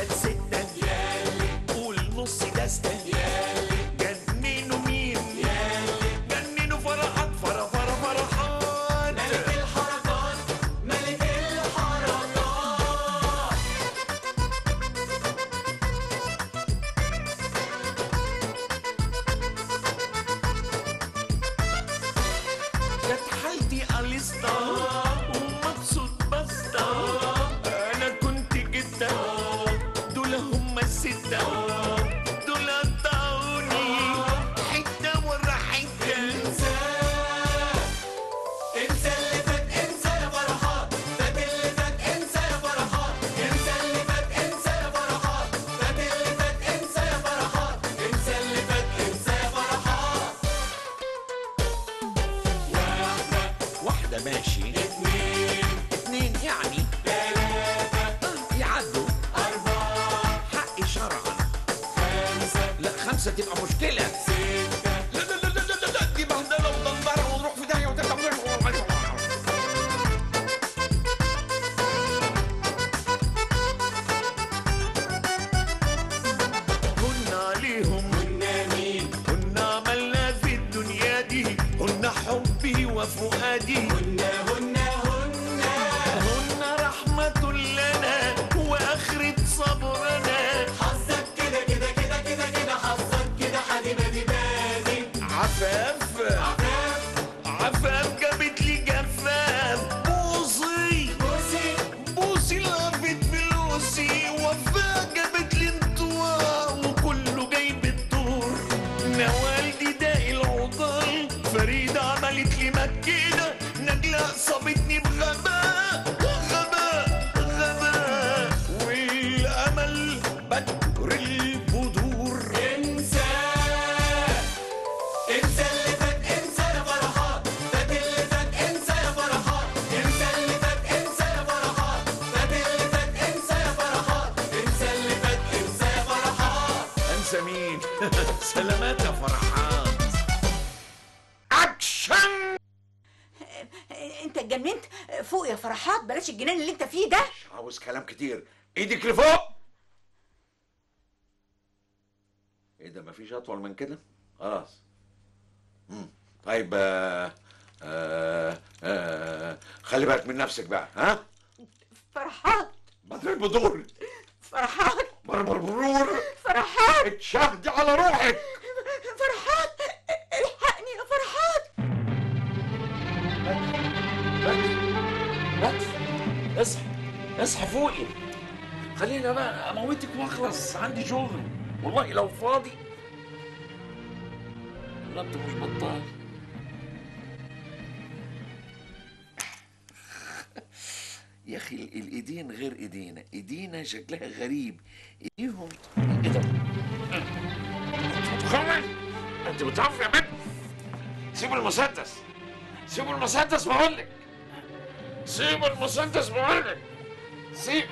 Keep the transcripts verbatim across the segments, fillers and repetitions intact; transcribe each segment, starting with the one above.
تلات ستة ياللي، قول نص دستة ياللي، جننوا مين ياللي، جننوا فرحات فرح فرح فرحات. ملك الحركات ملك الحركات. جت حالتي أليستا ومبسوط بسطة، أنا كنت جدا دول هم الستة، دول قطعوني حتة ورا حتة. انسى انسى اللي فات، انسى يا فرحات، فات اللي فات انسى يا فرحات، انسى اللي فات انسى يا فرحات، فات اللي فات انسى يا فرحات، انسى اللي فات انسى يا فرحات. واحدة ماشي، اتنين اتنين يعني تلاتة، يعدوا أربعة حقي شرعا، خمسة لا خمسة تبقى مشكلة، ستة لا لا لا لا لا لا دي بهدلة وضنبرة ونروح في داهية وتبقى. كنا عليهم كنا مين، كنا عملنا في الدنيا دي، كنا حبي وفؤادي، كنا هنا هنا هنا رحمة لنا وآخرة صبرنا. حظك كده كده كده كده كده، حظك كده حدي بادي بادي. عفاف عفاف عفاف جابت لي جفاف، بوصي بوسي بوسي لعبت فلوسي، وفاء جابت لي انطواء وكله جايب الدور، نوالدي داقي العضال، فريدة عملت لي مكيدة، نجلة صابتني بغباء غباء غباء، والأمل بدر البذور. انسى انسى اللي فات انسى يا فرحات، فات اللي فات انسى يا فرحات، انسى اللي فات انسى يا فرحات، فات اللي فات انسى يا فرحات، انسى اللي فات انسى يا فرحات. انسى مين؟ سلامات يا فرحات. اكشن. انت اتجننت؟ فوق يا فرحات، بلاش الجنان اللي انت فيه ده. مش عاوز كلام كتير، ايدك لفوق. ايه ده، مفيش اطول من كده؟ خلاص. مم. طيب آه آه آه خلي بالك من نفسك بقى، ها؟ فرحات بدر البذور، فرحات بربر برور، فرحات اتشهدي على روحك. فرحات الحقني يا فرحات. بس اصحي اصحي فوقي، خلينا بقى اموتك واخلص، عندي شغل والله لو فاضي. لا انت مش بطال. يا اخي الايدين غير ايدينا، ايدينا شكلها غريب، ايديهم ايه ده؟ انت انت بتعرف يا بنت؟ سيبوا المسدس، سيبوا المسدس بقول لك، سيبوا المسدس بقول لك، سيب.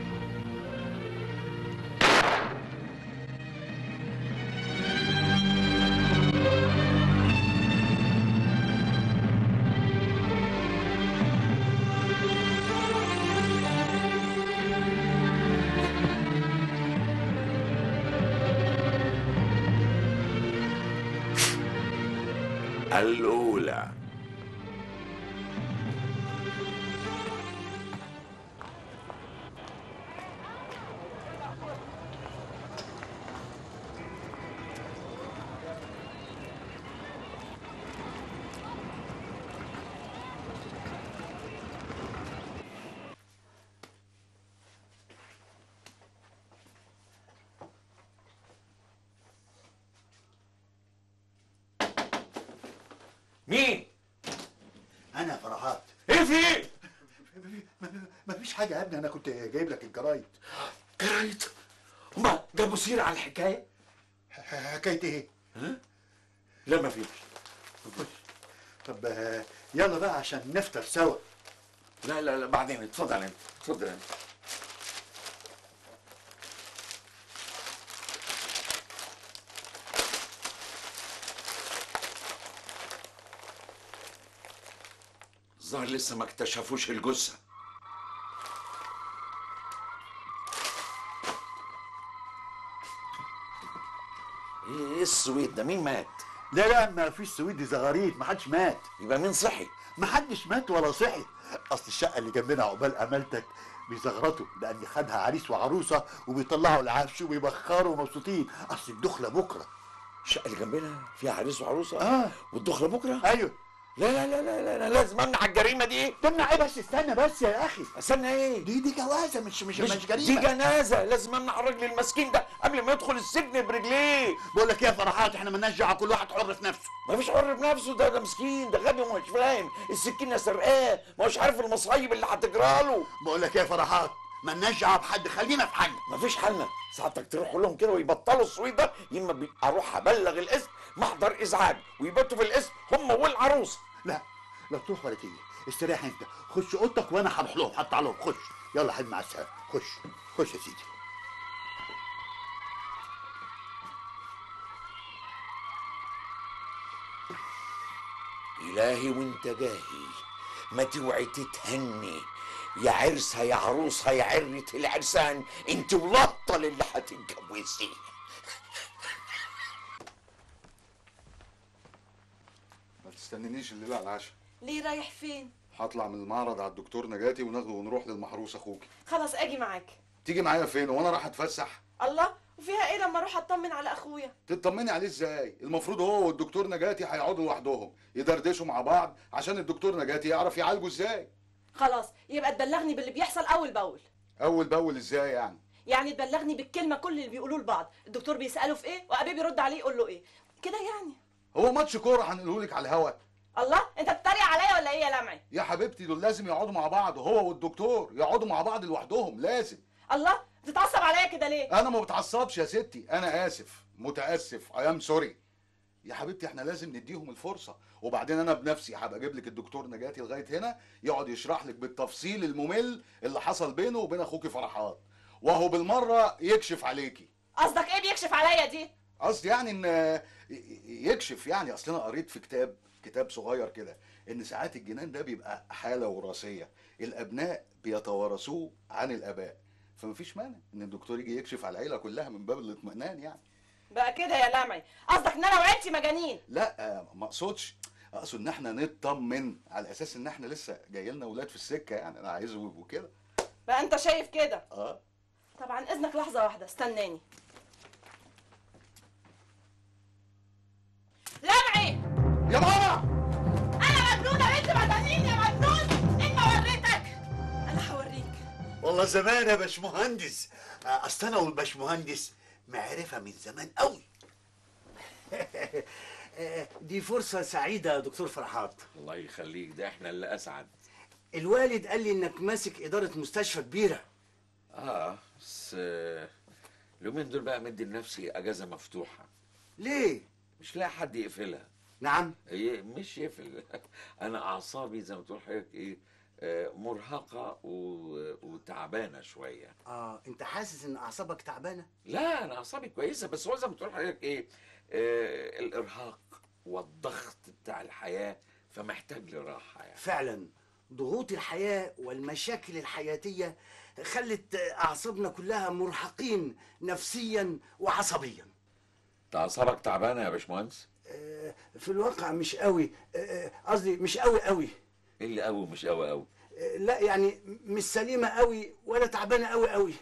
الأولى. مين؟ أنا فرحات. إيه في؟ مفيش حاجة يا ابني، أنا كنت جايب لك الجرايد. جرايد؟ هما جابوا سيرة على الحكاية؟ حكاية إيه؟ ها؟ لا مفيش. طب يلا بقى عشان نفطر سوا. لا لا لا بعدين، اتفضل انت، اتفضل انت. الظاهر لسه ما اكتشفوش الجثة. السويد ده؟ مين مات؟ لا لا ما فيش سويد، دي زغاريت، ما حدش مات. يبقى مين صحي؟ ما حدش مات ولا صحي. اصل الشقه اللي جنبنا عقبال امالتك بيزغرطوا لان خدها عريس وعروسه وبيطلعوا العفش وبيبخروا مبسوطين. اصل الدخله بكره. الشقه اللي جنبنا فيها عريس وعروسه؟ اه. والدخله بكره؟ ايوه. لا لا لا لا لا, لا. لازم امنع الجريمه دي. تمنع ايه بس؟ استنى بس يا اخي. استنى ايه؟ دي دي جوازه مش مش مش, مش دي جريمه. جنازه. لازم امنع الراجل المسكين ده قبل ما يدخل السجن برجليه. بقول لك ايه يا فرحات، احنا مالناش دعوه، كل واحد حر في نفسه. ما فيش حر بنفسه، ده ده مسكين، ده غبي ومش فاهم. السكينه سرقاه، ما هوش عارف المصايب اللي هتجراله. بقول لك ايه يا فرحات، مالناش دعوه بحد، خلينا في حالنا. ما فيش حالنا. ساعتك تروحوا لهم كده ويبطلوا السويد ده، يا اما اروح ابلغ الاسم محضر ازعاج ويباتوا في الاسم هم والعروسه. لا لا تروح ولا تيجي، استريح انت، خش اوضتك وانا هروح لهم حتى عليهم. خش يلا حد مع السلامه. خش خش يا سيدي. إلهي وانت جاهي ما توعي تتهني، يا عرسها يا عروسها يا عرة العرسان، انت ولطة اللي هتتجوزي. ما تستنينيش الليله على العشاء. ليه رايح فين؟ هطلع من المعرض على الدكتور نجاتي وناخده ونروح للمحروس اخوكي. خلاص اجي معاك. تيجي معايا فين وانا رايح اتفسح؟ الله، وفيها ايه لما اروح اطمن على اخويا؟ تطمني عليه ازاي؟ المفروض هو والدكتور نجاتي هيقعدوا لوحدهم يدردشوا مع بعض عشان الدكتور نجاتي يعرف يعالجه ازاي. خلاص يبقى تبلغني باللي بيحصل اول باول. اول باول ازاي يعني؟ يعني تبلغني بالكلمه كل اللي بيقولوه لبعض، الدكتور بيساله في ايه وابيه بيرد عليه يقول له ايه كده يعني. هو ماتش كوره هنقوله لك على الهوا؟ الله، انت بتتريق عليا ولا ايه يا لمعي؟ يا حبيبتي دول لازم يقعدوا مع بعض، هو والدكتور يقعدوا مع بعض لوحدهم لازم. الله، بتتعصب عليا كده ليه؟ انا ما بتعصبش يا ستي، انا اسف متاسف اي ام سوري. يا حبيبتي احنا لازم نديهم الفرصه، وبعدين انا بنفسي هبقى اجيب لك الدكتور نجاتي لغايه هنا يقعد يشرح لك بالتفصيل الممل اللي حصل بينه وبين اخوكي فرحات، وهو بالمره يكشف عليكي. قصدك ايه بيكشف عليا دي؟ قصدي يعني ان يكشف، يعني اصل انا قريت في كتاب كتاب صغير كده ان ساعات الجنان ده بيبقى حاله وراثيه، الابناء بيتوارثوه عن الاباء، فمفيش مانع ان الدكتور يجي يكشف على العيله كلها من باب الاطمئنان يعني. بقى كده يا لمعي، قصدك ان انا وعيلتي مجانين؟ لا ما اقصدش، اقصد ان احنا نطمن على اساس ان احنا لسه جاي لنا ولاد في السكه، يعني انا عايزه يبقوا كده. بقى انت شايف كده؟ اه. طبعا اذنك لحظه واحده استناني. لمعي يا ماما انا مجنونه بنت مجانين يا مجنون، انت وريتك. انا هوريك. والله زمان يا باشمهندس، اصل انا والباشمهندس معرفه من زمان قوي. دي فرصة سعيدة يا دكتور فرحات. الله يخليك، ده احنا اللي اسعد. الوالد قال لي انك ماسك إدارة مستشفى كبيرة. اه بس آه، اليومين دول بقى مدي لنفسي اجازه مفتوحه. ليه؟ مش لاقي حد يقفلها. نعم؟ ايه مش يقفل. انا اعصابي زي ما تقول حضرتك ايه، آه، مرهقه و- وتعبانه شويه. اه انت حاسس ان اعصابك تعبانة؟ لا انا اعصابي كويسه، بس هو زي ما تقول حضرتك ايه، آه، الارهاق والضغط بتاع الحياه، فمحتاج لراحه يعني. فعلا ضغوط الحياة والمشاكل الحياتية خلت اعصابنا كلها مرهقين نفسيا وعصبيا. انت اعصابك تعبانه يا باشمهندس؟ آه، في الواقع مش قوي، آه، قصدي مش قوي قوي. ايه اللي قوي مش قوي قوي؟ آه، لا يعني مش سليمة قوي ولا تعبانة قوي قوي.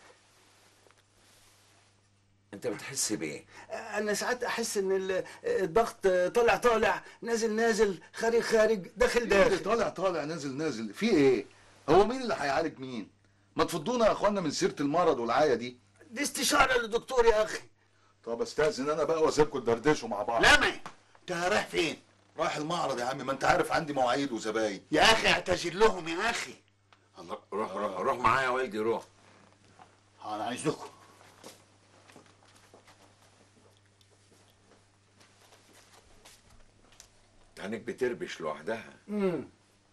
انت بتحس بايه؟ انا ساعات احس ان ال- الضغط طالع طالع نازل نازل خارج خارج داخل داخل. طالع طالع نازل نازل في ايه؟ هو مين اللي هيعالج مين؟ ما تفضونا يا اخوانا من سيره المرض والعايه دي. دي استشارة للدكتور يا اخي. طب استاذن انا بقى واسيبكم تدردشوا مع بعض. لمعي انت رايح فين؟ رايح المعرض يا عم، ما انت عارف عندي مواعيد وزباين. يا اخي اعتذر لهم يا اخي. الله، روح روح روح معايا يا والدي، روح. انا عايزكم. عينك بتربش لوحدها. امم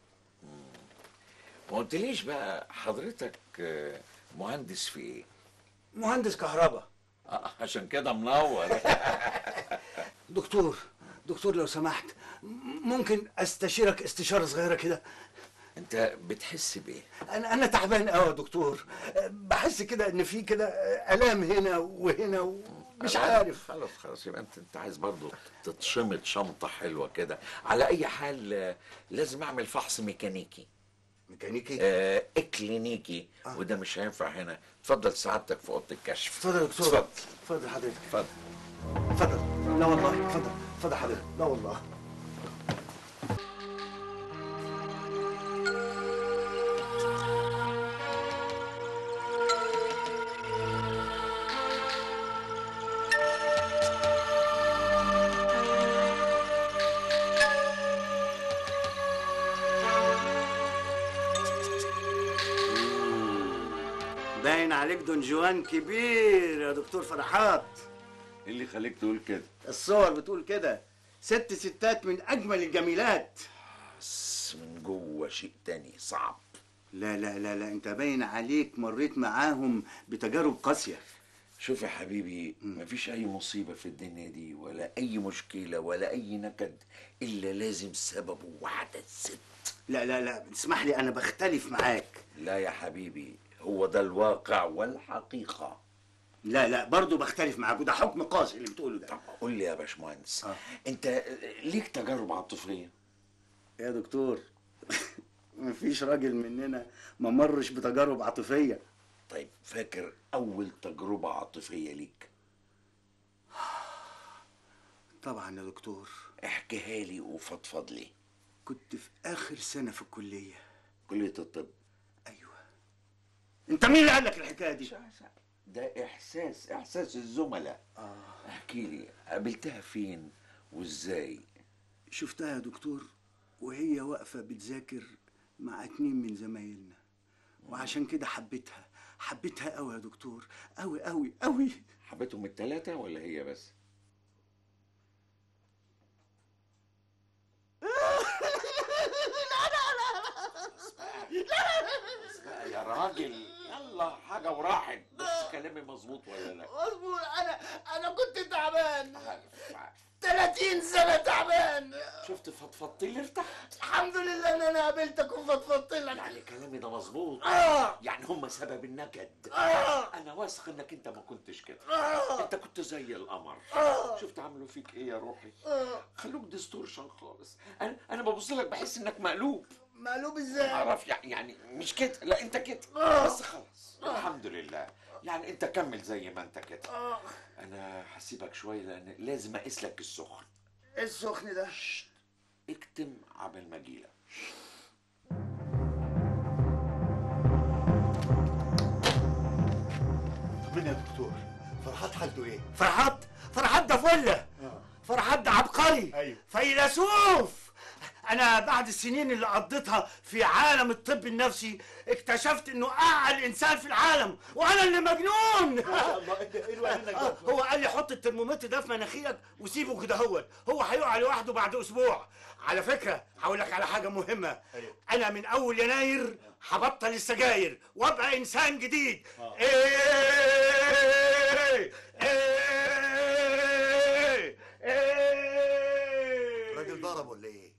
ما قلتليش بقى حضرتك آه، مهندس في ايه؟ مهندس كهرباء. آه، عشان كده منور. دكتور دكتور لو سمحت م- ممكن استشيرك استشارة صغيرة كده؟ انت بتحس بايه؟ انا انا تعبان قوي يا دكتور، بحس كده ان في كده الام هنا وهنا و... مش عارف. خلاص خلاص، يبقى انت انت عايز برضه تتشمط شمطه حلوه كده. على اي حال آه، لازم اعمل فحص ميكانيكي ميكانيكي؟ آه اكلينيكي. آه. وده مش هينفع هنا. اتفضل سعادتك في اوضه الكشف. اتفضل يا دكتور. اتفضل اتفضل حضرتك. اتفضل. اتفضل. لا والله اتفضل. اتفضل حضرتك. لا والله. باين عليك دون جوان كبير يا دكتور فرحات. ايه اللي خليك تقول كده؟ الصور بتقول كده، ست ستات من اجمل الجميلات. بس من جوه شيء تاني صعب. لا لا لا لا، انت باين عليك مريت معاهم بتجارب قاسيه. شوف يا حبيبي، مفيش اي مصيبه في الدنيا دي ولا اي مشكله ولا اي نكد الا لازم سببه واحده الست. لا لا لا، اسمح لي، انا بختلف معاك. لا يا حبيبي، هو ده الواقع والحقيقه. لا لا، برضه بختلف معاك، وده حكم قاسي اللي بتقوله ده. طب قول لي يا باشمهندس، آه. انت ليك تجارب عاطفيه؟ يا دكتور مفيش راجل مننا ما مرش بتجارب عاطفيه. طيب فاكر اول تجربه عاطفيه ليك؟ طبعا يا دكتور. احكيها لي وفضفض لي. كنت في اخر سنه في الكليه. كليه الطب؟ ايوه. انت مين اللي قال لك الحكايه دي؟ ده احساس احساس الزملاء. اه. احكي لي، قابلتها فين وازاي؟ شفتها يا دكتور وهي واقفه بتذاكر مع اتنين من زمايلنا، وعشان كده حبيتها. حبيتها قوي يا دكتور، قوي قوي قوي. حبيتهم التلاتة ولا هي بس؟ اسمع يا راجل، يلا حاجة وراحت. بس كلامي مظبوط ولا لا؟ مظبوط. انا انا كنت تعبان ثلاثين سنه تعبان. شفت فضفضت لي ارتحت. الحمد لله ان انا قابلتك وفضفضت لك. يعني كلامي ده مظبوط؟ اه. يعني هم سبب النكد. اه. انا واثق انك انت ما كنتش كده. آه. انت كنت زي القمر. آه. شفت عملوا فيك ايه يا روحي؟ آه. خلوك ديستورشن خالص. انا انا ببص لك بحس انك مقلوب. مقلوب ازاي؟ معرفش يعني مش كده، لا انت كده. آه. بس خلاص الحمد لله. يعني انت كمل زي ما انت كده. اه. انا هسيبك شويه لان لازم اقيس لك السخن. ايه السخن ده؟ اكتم عبال ما اجيلك. طمني يا دكتور، فرحات حالته ايه؟ فرحات؟ فرحات ده فله. فرحات ده عبقري. أيوه. فيلسوف. انا بعد السنين اللي قضيتها في عالم الطب النفسي اكتشفت انه اعقل انسان في العالم، وانا اللي مجنون. ما شاء الله. انت ايه الوقت انك آه، هو قال لي حط الترمومتر ده في مناخيرك وسيبه كده، هو هو هيقع لوحده بعد اسبوع. على فكره هقول لك على حاجه مهمه. أيوه. انا من اول يناير هبطل السجاير وابقى انسان جديد. آه. ايه ايه ايه. الراجل ضرب ولا ايه؟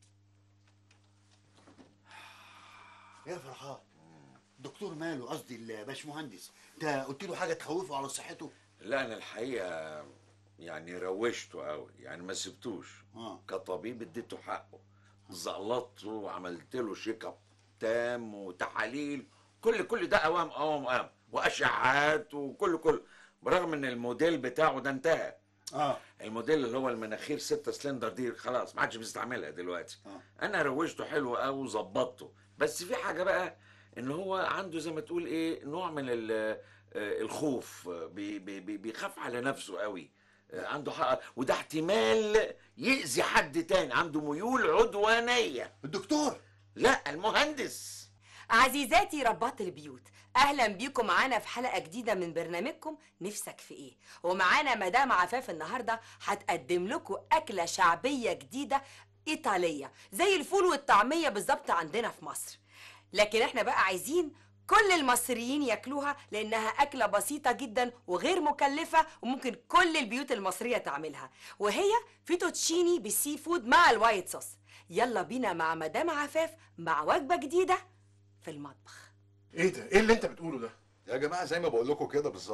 يا فرحات، الدكتور ماله؟ قصدي الباشمهندس، انت قلت له حاجه تخوفه على صحته؟ لا انا الحقيقه يعني روشته قوي، يعني ما سبتوش. اه. كطبيب اديته حقه، زقلطته وعملت له شيك اب تام وتحاليل، كل كل ده اوام اوام اوام واشعاعات وكل كل، برغم ان الموديل بتاعه ده انتهى. اه. الموديل اللي هو المناخير ستة سلندر دي خلاص ما عادش بيستعملها دلوقتي. آه. انا روشته حلو قوي وظبطته، بس في حاجه بقى ان هو عنده زي ما تقول ايه نوع من ال- آه، الخوف، بي- بي- بي- بيخاف على نفسه قوي. آه، عنده حق، وده احتمال يأذي حد تاني، عنده ميول عدوانيه. الدكتور؟ لا المهندس. عزيزاتي ربات البيوت، اهلا بيكم معانا في حلقه جديده من برنامجكم نفسك في ايه. ومعانا مدام عفاف النهارده هتقدم لكم اكله شعبيه جديده ايطاليه زي الفول والطعميه بالظبط عندنا في مصر، لكن احنا بقى عايزين كل المصريين ياكلوها لانها اكله بسيطه جدا وغير مكلفه وممكن كل البيوت المصريه تعملها، وهي فيتوتشيني بالسي فود مع الوايت صوص. يلا بينا مع مدام عفاف مع وجبه جديده في المطبخ. ايه ده؟ ايه اللي انت بتقوله ده؟ يا جماعه زي ما بقول لكم كده بالظبط،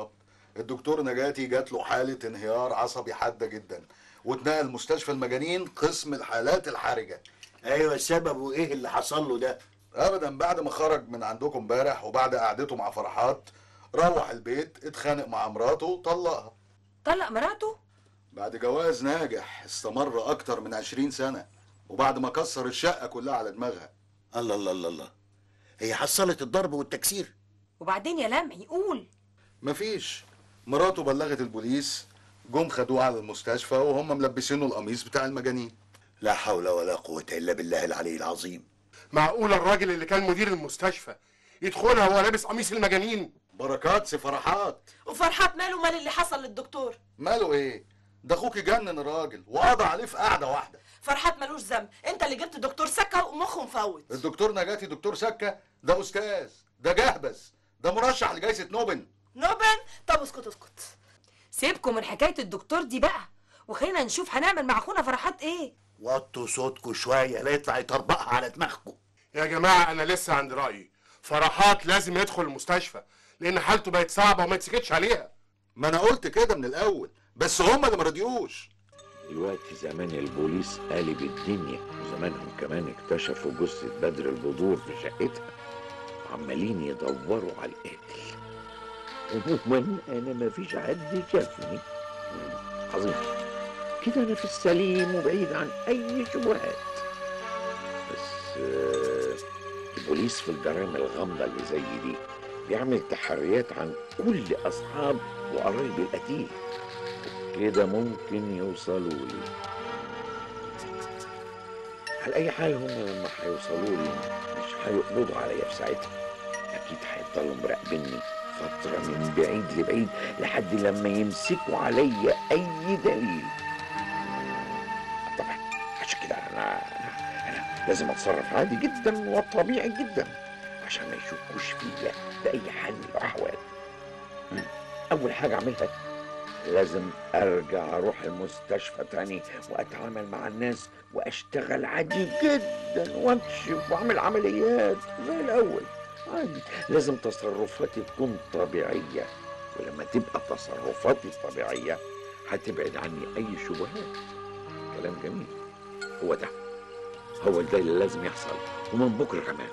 الدكتور نجاتي جات له حاله انهيار عصبي حاده جدا، واتنقل مستشفى المجانين قسم الحالات الحرجه. ايوه، سببه ايه اللي حصل له ده؟ ابدا، بعد ما خرج من عندكم امبارح وبعد قعدته مع فرحات روح البيت اتخانق مع مراته وطلقها. طلق مراته؟ بعد جواز ناجح استمر اكتر من عشرين سنة، وبعد ما كسر الشقة كلها على دماغها. الله الله الله الله، هي حصلت الضرب والتكسير؟ وبعدين يا لمعي قول. مفيش، مراته بلغت البوليس، جم خدوه على المستشفى وهم ملبسينه القميص بتاع المجانين. لا حول ولا قوة الا بالله العلي العظيم. معقول الراجل اللي كان مدير المستشفى يدخلها وهو لابس قميص المجانين؟ بركات سي فرحات. وفرحات ماله مال اللي حصل للدكتور؟ ماله ايه؟ ده اخوك جنن الراجل وقضى عليه في قعده واحده. فرحات ملوش ذنب، انت اللي جبت دكتور سكه ومخه مفوت. الدكتور نجاتي دكتور سكه؟ ده استاذ، ده جهبذ، ده مرشح لجائزه نوبل. نوبل؟ طب اسكت اسكت، سيبكم من حكايه الدكتور دي بقى، وخلينا نشوف هنعمل مع اخونا فرحات ايه. وطوا صوتكم شويه لا يطلع يطربقها على دماغكم. يا جماعه انا لسه عند رايي، فرحات لازم يدخل المستشفى لان حالته بقت صعبه وما يتسكتش عليها. ما انا قلت كده من الاول، بس هم اللي ما رضيوش. دلوقتي زمان البوليس قالب الدنيا، وزمانهم كمان اكتشفوا جثة بدر البدور في شقتها وعمالين يدوروا على القاتل. عموما انا مفيش حد شافني. عظيم كده، انا في السليم وبعيد عن اي شبهات. بس آه البوليس في الجرائم الغامضة اللي زي دي بيعمل تحريات عن كل اصحاب وقرايب القتيل، كده ممكن يوصلوا لي. على اي حال هم لما هيوصلوا لي مش هيقبضوا عليا في ساعتها، اكيد هيفضلوا مراقبيني فتره من بعيد لبعيد لحد لما يمسكوا عليا اي دليل. طبعا عشان كده انا انا, أنا لازم اتصرف عادي جدا وطبيعي جدا عشان ما يشكوش فيا باي حال من الاحوال. اول حاجه اعملها لازم ارجع اروح المستشفى تاني واتعامل مع الناس واشتغل عادي جدا واكشف واعمل عمليات زي الاول عادي. لازم تصرفاتي تكون طبيعية، ولما تبقى تصرفاتي طبيعية هتبعد عني اي شبهات. كلام جميل، هو ده هو ده اللي لازم يحصل، ومن بكرة كمان.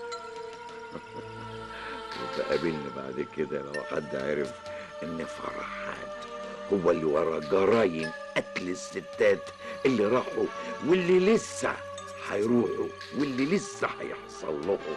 وتقابلني بعد كده لو حد عرف ان فرحات هو اللي ورا جرايم قتل الستات اللي راحوا واللي لسه هيروحوا واللي لسه هيحصل لهم.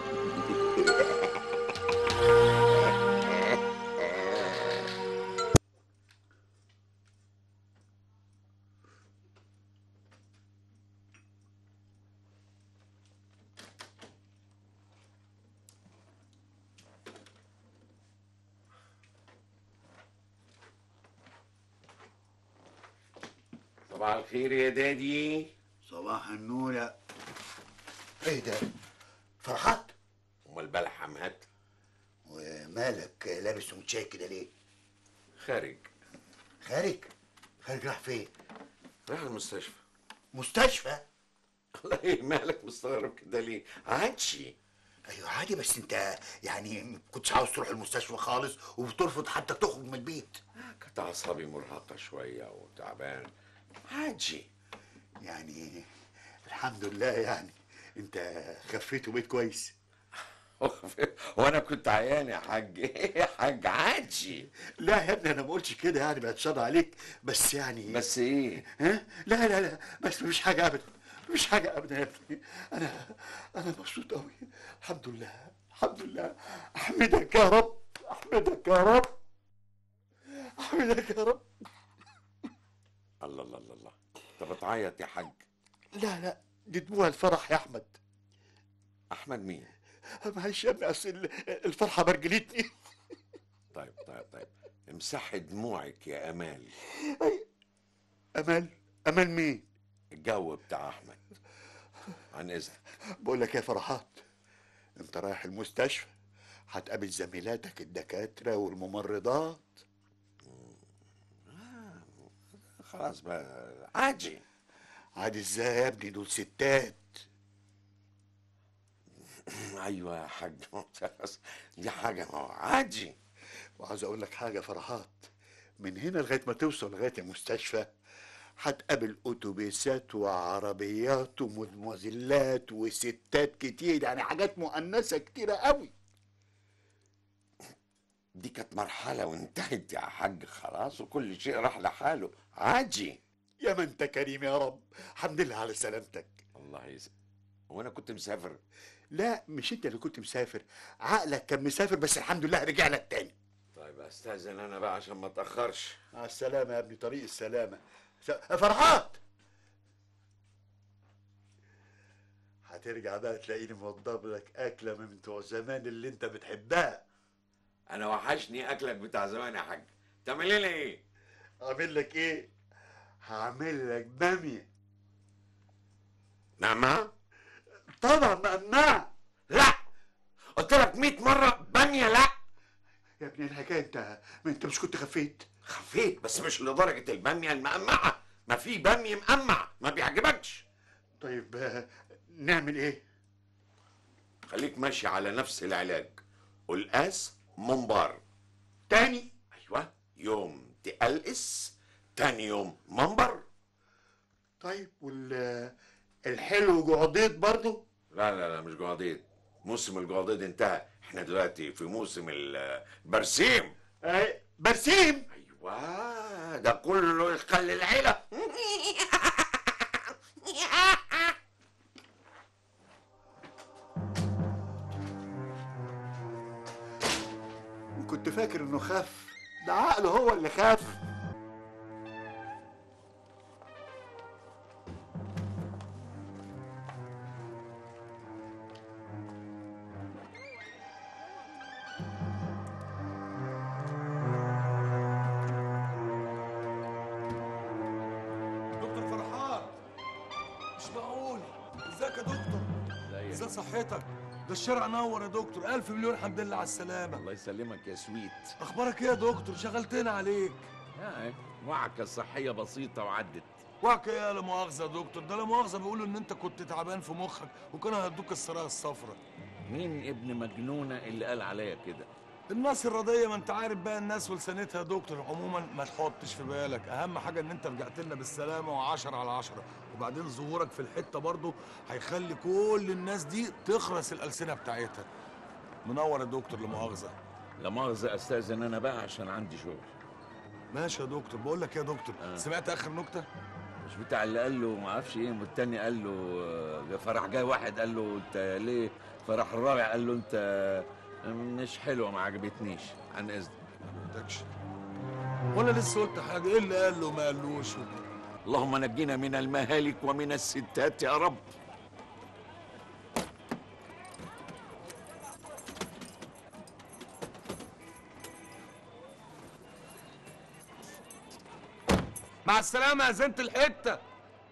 صباح الخير يا دادي. صباح النور يا ايه ده؟ فرحات؟ امال بلح حمات؟ ومالك لابس ومتشيك كده ليه؟ خارج. خارج؟ خارج راح فين؟ راح المستشفى. مستشفى؟ الله، ايه مالك مستغرب كده ليه؟ عادي. ايوه عادي، بس انت يعني ما كنتش عاوز تروح المستشفى خالص وبترفض حتى تخرج من البيت. كانت اعصابي مرهقه شويه وتعبان. عادي يعني. الحمد لله يعني انت خفيت وبقيت كويس. وانا كنت عيان يا حاج. ايه يا حاج؟ عادي. لا يا ابني انا ما قلتش كده يعني، بعد الشر عليك، بس يعني. بس ايه؟ ها؟ لا لا لا، بس مش حاجه ابدا، مش حاجه ابدا يا ابني. انا انا مبسوط قوي، الحمد لله الحمد لله. احمدك يا رب، احمدك يا رب، احمدك يا رب. الله الله الله الله، انت بتعيط يا حاج؟ لا لا، دي دموع الفرح يا احمد. احمد مين؟ معلش يا ابني، اصل الفرحه برجلتني. طيب طيب طيب، امسحي دموعك يا امال. امال؟ امال مين؟ الجو بتاع احمد. عن اذنك. بقول لك يا فرحات، انت رايح المستشفى هتقابل زميلاتك الدكاتره والممرضات. آه خلاص بقى، عادي. عادي ازاي يا ابني؟ دول ستات. ايوه يا حاج، دي حاجه عادي. وعاوز اقول لك حاجه فرحات، من هنا لغايه ما توصل لغايه المستشفى هتقابل اتوبيسات وعربيات ومدموزيلات وستات كتير، يعني حاجات مؤنثه كتيره قوي. دي كانت مرحلة وانتهت يا حاج، خلاص وكل شيء راح لحاله عادي. يا ما انت كريم يا رب، الحمد لله على سلامتك. الله يسلمك. وانا كنت مسافر؟ لا مش انت اللي كنت مسافر، عقلك كان مسافر بس الحمد لله رجع لك تاني. طيب استاذن انا بقى عشان ما اتاخرش. مع السلامه يا ابني، طريق السلامه. س... فرحات هترجع بقى تلاقيني موضب لك اكله من بتوع زمان اللي انت بتحبها. انا وحشني اكلك بتاع زمان يا حاج. تعمل لي ايه؟ اعمل لك ايه؟ هعمل لك باميه. نعم؟ طبعا مقنعه. لا قلت لك مية مره باميه لا. يا ابني الحكايه انت ما انت مش كنت خفيت؟ خفيت بس مش لدرجه الباميه المقمعه، ما في باميه مقمع ما بيعجبكش. طيب آه، نعمل ايه؟ خليك ماشي على نفس العلاج، قلقاس منبار. تاني؟ ايوه، يوم تقلقس تاني يوم منبر. طيب وال الحلو جعضيط برضو؟ لا لا لا مش جعضيط، موسم الجعضيط انتهى، احنا دلوقتي في موسم البرسيم. اي برسيم؟ ايوه ده كله يخلي العيله. وكنت فاكر انه خاف، ده عقله هو اللي خاف. دكتور فرحات، مش معقول. ازيك يا دكتور؟ ازاي صحتك؟ ده الشارع نور يا دكتور، ألف مليون حمد لله على السلامة. الله يسلمك يا سويت. أخبارك إيه يا دكتور؟ شغلتنا عليك. يعني وعكة صحية بسيطة وعدت. وعك إيه لا مؤاخذة يا دكتور؟ ده لا مؤاخذة بيقولوا إن أنت كنت تعبان في مخك وكانوا هيدوك السرايا الصفراء. مين ابن مجنونة اللي قال عليا كده؟ الناس الرضية، ما أنت عارف بقى الناس ولسانتها يا دكتور. عموما ما تحطش في بالك، أهم حاجة إن أنت رجعت لنا بالسلامة وعشرة على عشرة. وبعدين ظهورك في الحتة برضه هيخلي كل الناس دي تخرس الألسنة بتاعتها. منور يا دكتور، لا مؤاخذة. لا مؤاخذة استاذن انا بقى عشان عندي شغل. ماشي يا دكتور. بقول لك يا دكتور، آه. سمعت آخر نكتة؟ مش بتاع اللي قال له ما اعرفش ايه، والتاني قال له آه، فرح جاي واحد قال له انت ليه؟ فرح الرابع قال له انت مش حلوه ما عجبتنيش، عن اذنك. ما بدكش. ولا لسه قلت حاجة؟ ايه اللي قال له وما قالوش؟ اللهم نجينا من المهالك ومن الستات يا رب. مع السلامة يا زينة الحتة.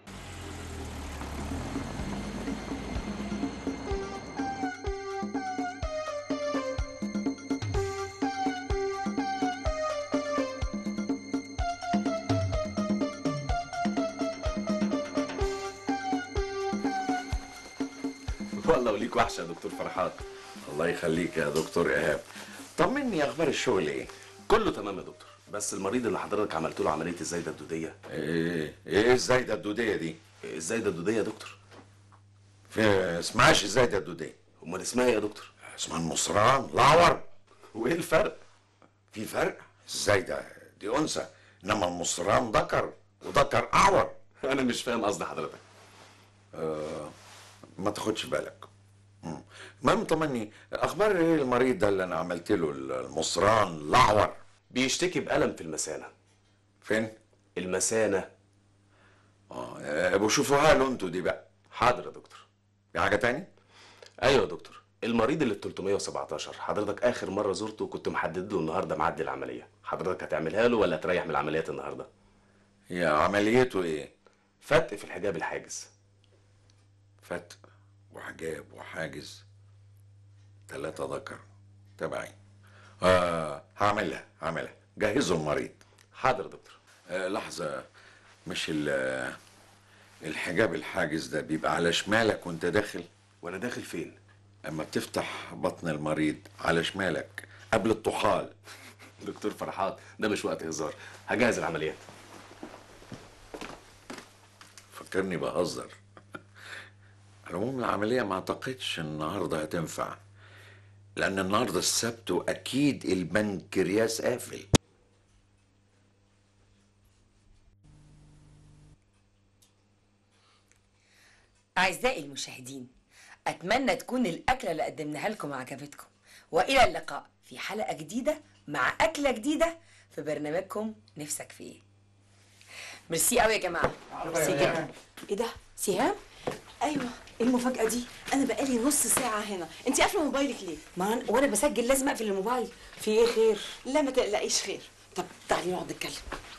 والله وليك وحشه يا دكتور فرحات. الله يخليك يا دكتور ايهاب. طمني اخبار الشغل ايه؟ كله تمام يا دكتور، بس المريض اللي حضرتك عملت له عمليه الزايده الدوديه. ايه ايه الزايده الدوديه دي؟ الزايده الدوديه يا دكتور. في اسمهاش الزايده الدوديه. امال اسمها ايه يا دكتور؟ اسمها المصران الاعور. وايه الفرق؟ في فرق، الزايده دي انثى انما المصران ذكر، وذكر اعور. انا مش فاهم قصد حضرتك. آه ما تاخدش بالك. مم. المهم طمني اخبار ايه المريض ده اللي انا عملت له المصران الاعور؟ بيشتكي بألم في المثانه. فين؟ المثانه. اه ابقوا شوفوها له انتوا دي بقى. حاضر يا دكتور. في حاجه تاني؟ ايوه يا دكتور، المريض اللي ثلاثمية وسبعتاشر حضرتك اخر مره زرته كنت محدد له النهارده ميعاد العمليه، حضرتك هتعملها له ولا تريح من العمليات النهارده؟ هي عمليته ايه؟ فتق في الحجاب الحاجز. فتق وحجاب وحاجز، ثلاثة ذكر تبعي. آه هعملها هعملها جهزوا المريض. حاضر يا دكتور. آه لحظة، مش الحجاب الحاجز ده بيبقى على شمالك وانت داخل؟ وانا داخل فين؟ اما بتفتح بطن المريض على شمالك قبل الطحال. دكتور فرحات ده مش وقت هزار، هجهز العمليات. فكرني بهزر. على العموم العملية ما اعتقدش النهارده هتنفع، لأن النهارده السبت وأكيد البنكرياس قافل. أعزائي المشاهدين، أتمنى تكون الأكلة اللي قدمناها لكم عجبتكم، وإلى اللقاء في حلقة جديدة مع أكلة جديدة في برنامجكم نفسك في إيه. ميرسي قوي يا جماعة، ميرسي جدا. إيه ده؟ سهام؟ ايوه، ايه المفاجأة دي؟ أنا بقالي نص ساعة هنا، أنت قافلة موبايلك ليه؟ ما أنا وأنا بسجل لازم أقفل الموبايل. في إيه خير؟ لا ما تقلقيش خير. طب تعالي نقعد نتكلم.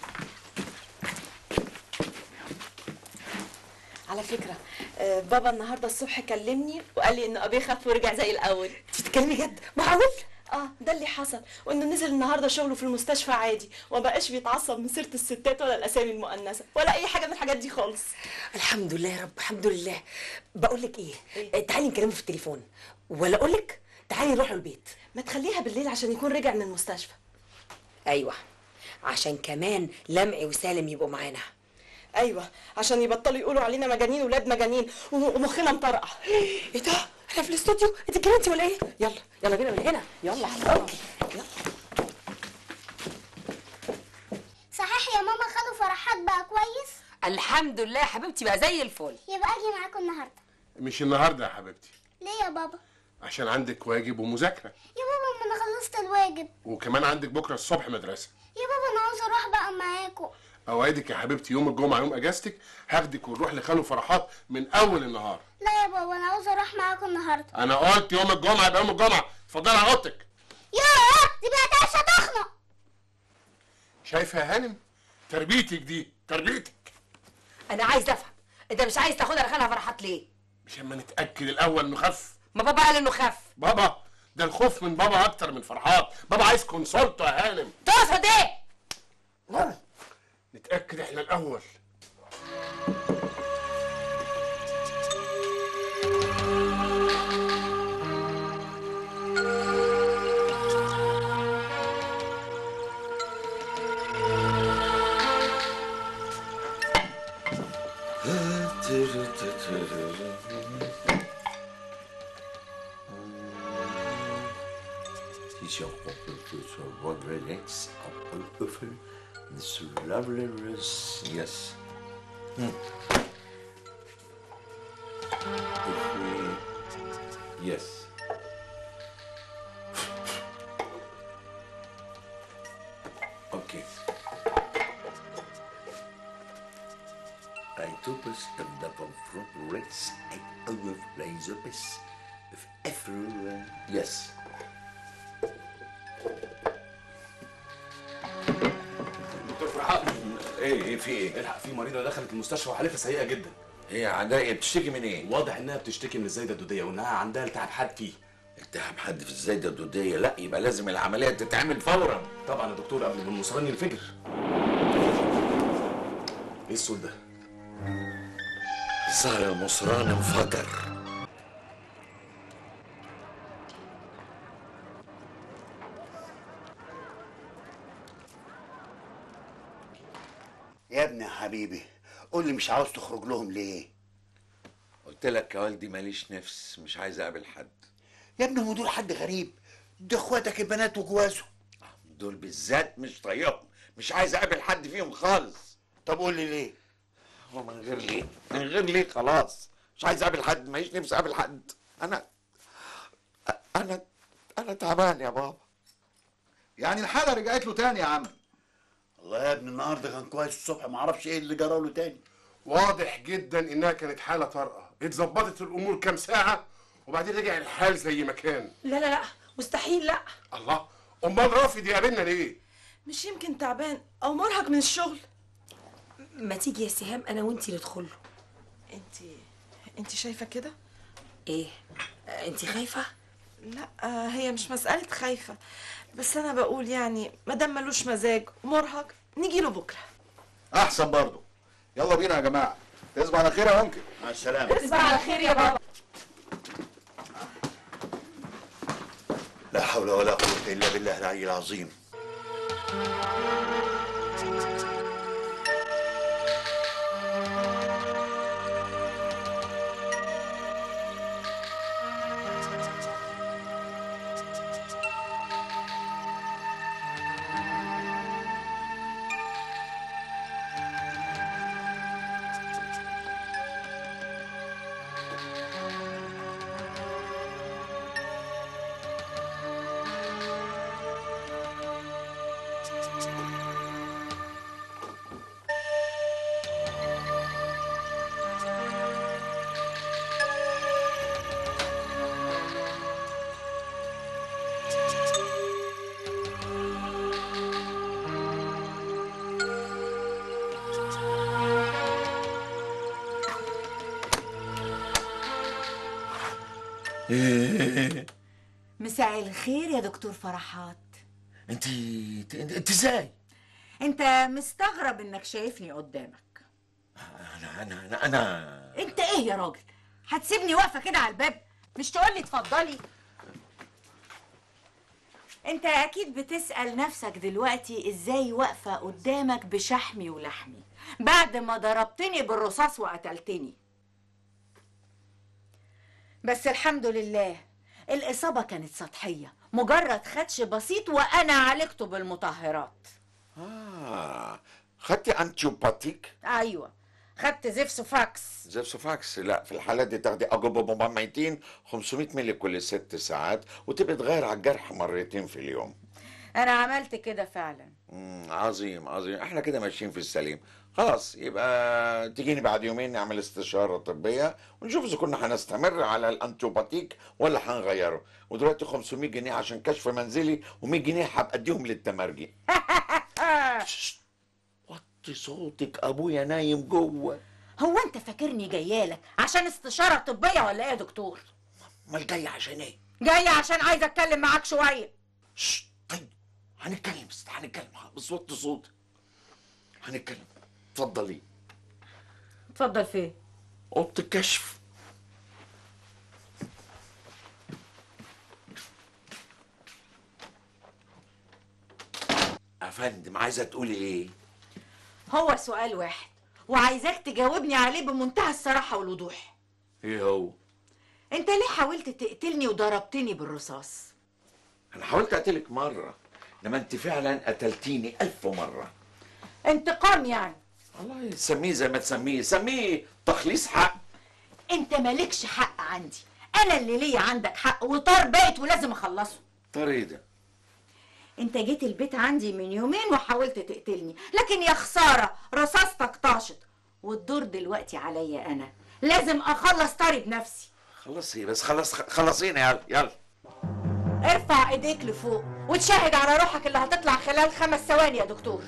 على فكرة آه، بابا النهارده الصبح كلمني وقال لي إنه أبيه خف ورجع زي الأول. أنت بتتكلمي جد؟ معقول؟ اه ده اللي حصل، وانه نزل النهارده شغله في المستشفى عادي وما بقاش بيتعصب من سيره الستات ولا الاسامي المؤنثه ولا اي حاجه من الحاجات دي خالص. الحمد لله يا رب، الحمد لله. بقول لك ايه, إيه؟ تعالي نكلمه في التليفون، ولا اقول لك تعالي نروح البيت. ما تخليها بالليل عشان يكون رجع من المستشفى. ايوه، عشان كمان لمعي وسالم يبقوا معانا. ايوه، عشان يبطلوا يقولوا علينا مجانين ولاد مجانين ومخنا مطرقع. ايه ده؟ احنا في الاستوديو؟ انت اتجننتي ولا ايه؟ يلا يلا بينا من هنا، يلا حضرتك. صحيح يا ماما خدوا فرحات بقى كويس؟ الحمد لله يا حبيبتي، بقى زي الفل. يبقى اجي معاكم النهارده. مش النهارده يا حبيبتي. ليه يا بابا؟ عشان عندك واجب ومذاكره. يا بابا ما انا خلصت الواجب. وكمان عندك بكره الصبح مدرسه. يا بابا انا عاوزه اروح بقى معاكم. اوعدك يا حبيبتي يوم الجمعه يوم اجازتك هاخدك ونروح لخالو فرحات من اول النهار. لا يا بابا انا عاوزه اروح معاكم النهارده. انا قلت يوم الجمعه يبقى يوم الجمعه. اتفضلي على اوضتك. ياه دي بقت عشه تخنق. شايفه يا هانم؟ تربيتك دي تربيتك. انا عايز افهم، انت مش عايز تاخدها لخالها فرحات ليه؟ مش اما نتاكد الاول انه خف. ما بابا قال انه خف. بابا ده الخوف من بابا اكتر من فرحات. بابا عايز كونسولته يا هانم. تقصد ايه؟ نتاكد احنا الاول. Is your regrets up over this loveliness? Yes. Hmm. If we, yes. Okay. I topus of the front rates and overplays of us if everywhere. Yes. دكتور فرحات. ايه ايه في ايه؟ الحق، في مريضه دخلت المستشفى وحالتها سيئه جدا. هي عندها بتشتكي من ايه؟ واضح انها بتشتكي من الزايده الدوديه وانها عندها التهاب حاد فيه. التهاب حاد في الزايده الدوديه؟ لا، يبقى لازم العمليه تتعمل فورا. طبعا يا دكتور، قبل ما المصران ينفجر. ايه الصوت ده؟ الظاهر المصران انفجر. يا ابني يا حبيبي قول لي مش عاوز تخرج لهم ليه؟ قلت لك يا والدي ماليش نفس، مش عايز اقابل حد. يا ابني هم دول حد غريب؟ دي اخواتك البنات وجوازهم. دول بالذات مش طايقهم، مش عايز اقابل حد فيهم خالص. طب قول لي ليه؟ هو من غير ليه؟ من غير ليه خلاص. مش عايز اقابل حد، ماليش نفس اقابل حد. انا انا انا تعبان يا بابا. يعني الحاله رجعت له تاني يا عم؟ والله يا ابني النهارده كان كويس الصبح، ما اعرفش ايه اللي جرى له تاني. واضح جدا انها كانت حاله طارئه، اتظبطت الامور كام ساعه وبعدين رجع الحال زي ما كان. لا لا لا مستحيل. لا. الله، امال رافض يقابلنا ليه؟ مش يمكن تعبان او مرهق من الشغل؟ ما تيجي يا سهام انا وانتي ندخل له. انت انت شايفه كده؟ ايه؟ انتي خايفه؟ لا هي مش مساله خايفه، بس انا بقول يعني ما دام ملوش مزاج ومرهق نيجي له بكره. احسن برضه. يلا بينا يا جماعه. تصبح على خير يا ممكن. مع السلامه. تصبح على خير يا بابا. لا حول ولا قوه الا بالله العلي العظيم. مساء الخير يا دكتور فرحات. انت انت ازاي؟ انت مستغرب انك شايفني قدامك. انا انا انا انا انت ايه يا راجل؟ هتسيبني واقفه كده على الباب؟ مش تقولي اتفضلي؟ انت اكيد بتسأل نفسك دلوقتي ازاي واقفه قدامك بشحمي ولحمي بعد ما ضربتني بالرصاص وقتلتني. بس الحمد لله الإصابة كانت سطحية، مجرد خدش بسيط وأنا عالجته بالمطهرات. اه خدتي انتيوباتيك؟ أيوة خدت زيفسوفاكس. زيفسوفاكس؟ لا، في الحالات دي تاخدي اجوبوماميتين خمسمية مللي كل ست ساعات، وتبقي تغير على الجرح مرتين في اليوم. أنا عملت كده فعلا. امم عظيم عظيم، احنا كده ماشيين في السليم. خلاص يبقى تجيني بعد يومين نعمل استشارة طبية ونشوف اذا كنا هنستمر على الانتيوباتيك ولا هنغيره. ودلوقتي خمسمية جنيه عشان كشف منزلي ومية جنيه هبقى اديهم للتمرجي. وطي صوتك، ابويا نايم جوه. هو انت فاكرني جايالك عشان استشارة طبية ولا ايه يا دكتور؟ امال جاية عشان ايه؟ جاية عشان عايزة اتكلم معاك شوية. ششت طيب هنتكلم، بس هنتكلم بس وطي صوتك. هنتكلم. اتفضلي. اتفضل فين؟ اوضه الكشف. افندم عايزه تقولي ايه؟ هو سؤال واحد وعايزاك تجاوبني عليه بمنتهى الصراحة والوضوح. ايه هو؟ انت ليه حاولت تقتلني وضربتني بالرصاص؟ انا حاولت اقتلك مره، انما انت فعلا قتلتيني الف مره. انتقام يعني؟ والله سميه زي ما تسميه، سميه تخليص حق. انت مالكش حق عندي، انا اللي ليا عندك حق وطار بيت ولازم اخلصه. طار ايه ده؟ انت جيت البيت عندي من يومين وحاولت تقتلني، لكن يا خساره رصاصتك طاشت والدور دلوقتي عليا انا، لازم اخلص طاري بنفسي. خلصي بس، خلص خلصينا يلا يلا. ارفع ايديك لفوق وتشاهد على روحك اللي هتطلع خلال خمس ثواني يا دكتور.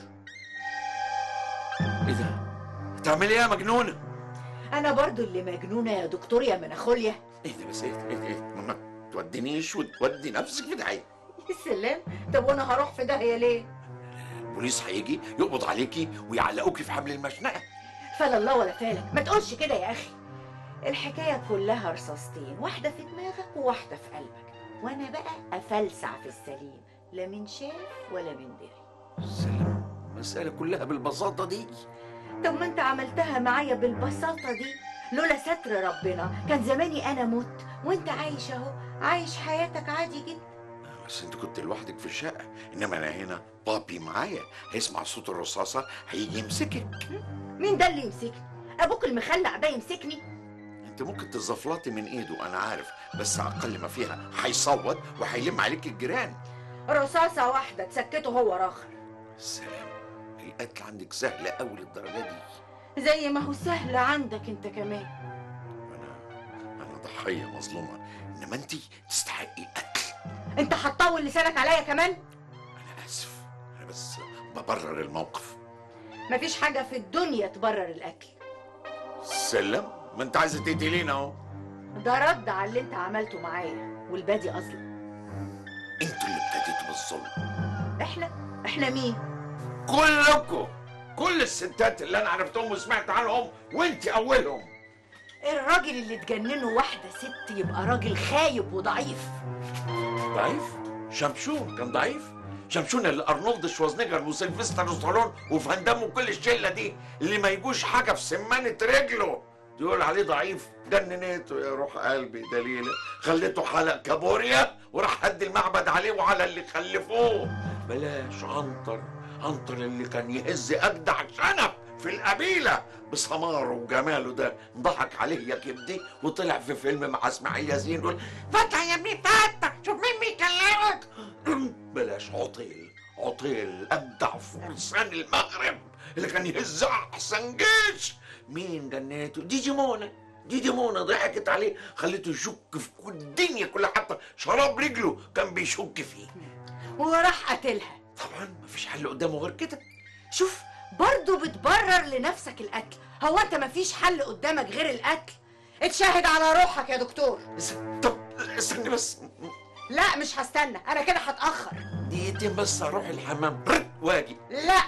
ايه ده؟ هتعملي ايه يا مجنونه؟ انا برضو اللي مجنونه يا دكتور يا مناخوليا. ايه ده بس؟ ايه ده؟ ايه ده؟ إيه؟ ما تودينيش وتودي نفسك في داهيه. يا سلام، طب وانا هروح في داهيه ليه؟ البوليس هيجي يقبض عليكي ويعلقوكي في حبل المشنقه. فلا الله ولا فالك، ما تقولش كده يا اخي. الحكايه كلها رصاصتين، واحده في دماغك وواحده في قلبك، وانا بقى افلسع في السليم، لا من شاف ولا من دري. سلام، المساله كلها بالبساطه دي؟ طب ما انت عملتها معايا بالبساطه دي، لولا ستر ربنا كان زماني انا مت وانت عايش اهو، عايش حياتك عادي جدا. بس انت كنت لوحدك في الشقه، انما انا هنا بابي معايا، هيسمع صوت الرصاصه هيجي يمسكك. مين ده اللي يمسكني؟ ابوك المخلع ده يمسكني؟ انت ممكن تزفلطي من ايده انا عارف، بس اقل ما فيها هيصوت وهيلم عليك الجيران. رصاصه واحده تسكته هو راخر. سلام، القتل عندك سهل قوي للدرجه دي؟ زي ما هو سهل عندك انت كمان. انا انا ضحيه مظلومه، انما انت تستحقي قتل. انت هتطول لسانك عليا كمان؟ انا اسف، انا بس ببرر الموقف. مفيش حاجه في الدنيا تبرر القتل. سلم، ما انت عايزه تقتلينا اهو. ده رد على اللي انت عملته معايا والبادي اظلم. انتوا اللي ابتديتوا بالظلم. احنا؟ احنا مين؟ كلكم، كل الستات اللي انا عرفتهم وسمعت عنهم وانت اولهم. الراجل اللي تجننه واحده ست يبقى راجل خايب وضعيف. ضعيف؟ شمشون كان ضعيف؟ شمشون اللي ارنولد شوازنيجر وسيلفستر ستالون وفان دام وكل الشله دي اللي ما يجوش حاجه في سمانه رجله يقول عليه ضعيف. جننته يا روح قلبي دليله، خليته حلق كابوريا وراح هد المعبد عليه وعلى اللي خلفوه. بلاش عنتر، عنتر اللي كان يهز اجدع شنب في القبيله بسماره وجماله ده ضحك عليه يا كبدي وطلع في فيلم مع اسماعيل ياسين يقول فتح يا ابني فتح شوف مين بيكلمك. بلاش عطيل، عطيل ابدع فرسان المغرب اللي كان يهز احسن جيش. مين جناته؟ ديجيمونا. ديجيمونا ضحكت عليه خليته يشك في كل الدنيا كلها، حتى شراب رجله كان بيشك فيه وراح قتلها. طبعا مفيش حل قدامه غير كده. شوف برضه بتبرر لنفسك القتل. هو انت مفيش حل قدامك غير القتل؟ اتشاهد على روحك يا دكتور. طب استني بس. لا مش هستنى، انا كده هتاخر. دقيقتين بس اروح الحمام واجي. لا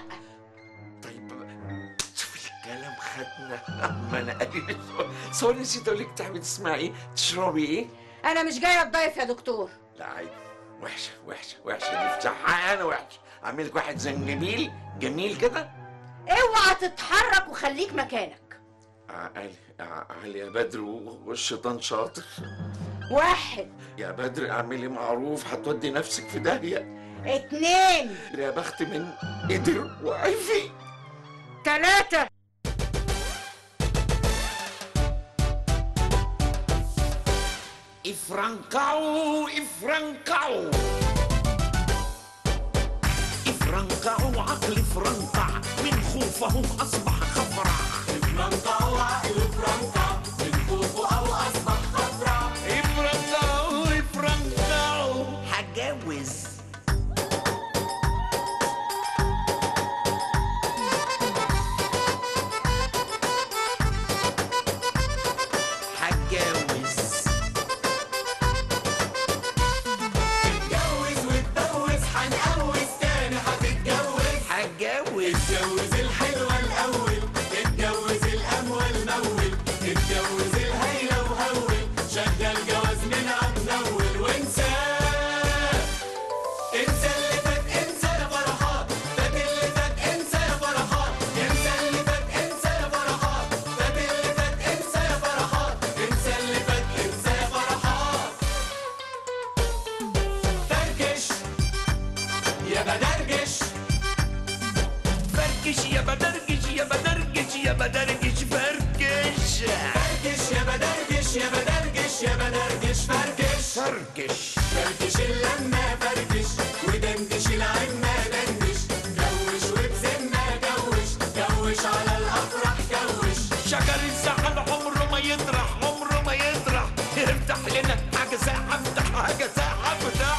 كلام خدنا. ما انا قايل سوري نسيت اقول لك تحبي تسمعي ايه؟ تشربي ايه؟ انا مش جايه اتضيف يا دكتور. لا عادي، وحشه وحشه وحشه دي بتاعها انا وحشه. اعمل لك واحد زنجبيل جميل كده. اوعى تتحرك وخليك مكانك. عقلي عقلي يا بدر والشيطان شاطر. واحد. يا بدر اعملي معروف هتودي نفسك في داهيه. اتنين. يا بخت من قدر وعفي. تلاتة. افرنكعوا افرنكعوا افرنكعوا عقل افرنكع من خوفه اصبح خفرع. افرنكعوا عقل افرنكع من خوفه او اصبح خفرع. افرنكعوا افرنكعوا. هتجوز. اتجوز الحلوة الأول، اتجوز الأموال مول، اتجوز الهيلة وهول، شغل جواز من عالنول وانساه. انسى اللي فات انسى يا فرحات، فات اللي فات انسى يا فرحات، انسى اللي فات انسى يا فرحات، فات اللي فات انسى يا فرحات، انسى اللي فات انسى يا فرحات. فركش يا بدرجش، فركش يا بدرجش يا بدرجش يا بدرجش فركش. فركش يا بدرجش يا بدرجش يا بدرجش فركش. فركش فركش اللمة فركش ودندش العمة دندش. جوش وبذمة جوش جوش على الأفراح جوش. شجر الزعل عمره ما يطرح عمره ما يطرح. افتح لنا حاجة ساعة افتح حاجة ساعة افتح.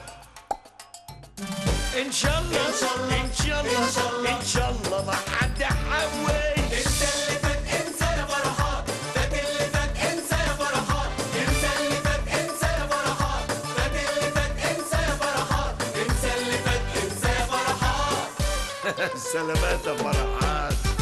ان شاء الله ان شاء الله ان شاء الله ان شاء الله ما حد يحوش. انسى اللي فات انسى يا فرحات، فات اللي فات انسى يا فرحات، انسى اللي فات انسى يا فرحات، فات اللي فات انسى يا فرحات، انسى اللي فات انسى يا فرحات. سلامات يا فرحات.